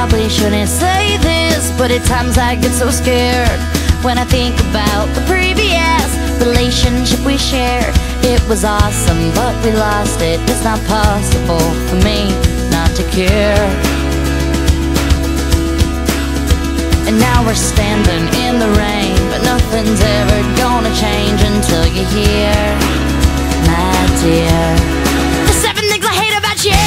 probably shouldn't say this, but at times I get so scared when I think about the previous relationship we shared. It was awesome, but we lost it. It's not possible for me not to care. And now we're standing in the rain, but nothing's ever gonna change until you're here, my dear. The 7 things I hate about you.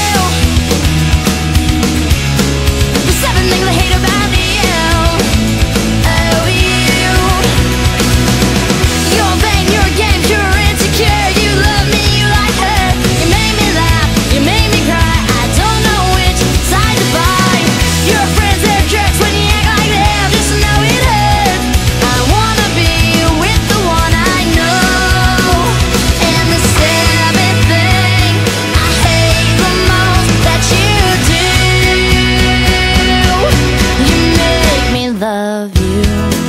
The 7 things I hate about you. Oh, you. You're vain, you're game, you're insecure. You love me, you like her. You made me laugh, you made me cry. I don't know which side to buy. Your friends, they're jerks when you act like them. Just know it hurts. I wanna be with the one I know. And the 7th thing I hate the most that you do, you make me love you.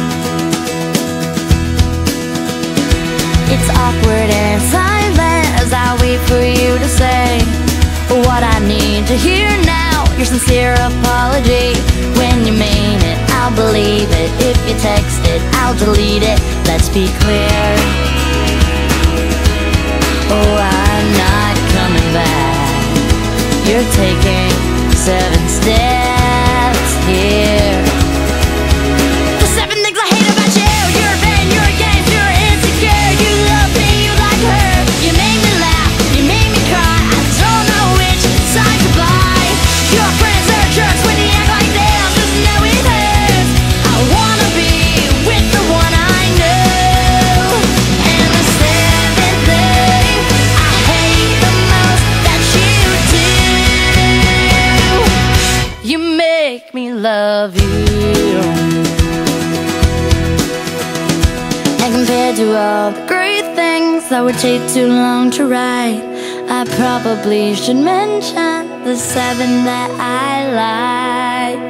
It's awkward and silent as I wait for you to say what I need to hear now. Your sincere apology. When you mean it, I'll believe it. If you text it, I'll delete it. Let's be clear. Oh, I'm not coming back. You're taking 7 steps here. The 7 things I hate about you. You're vain, you're game, you're insecure. You love me, you like her. You made me laugh, you made me cry. I don't know which side to buy. Your friends are jerks when you act like them. Just know it hurts. I wanna be with the one I know. And the 7th thing I hate the most that you do, you make me love you. And compared to all the great things that would take too long to write, I probably should mention the 7 that I like.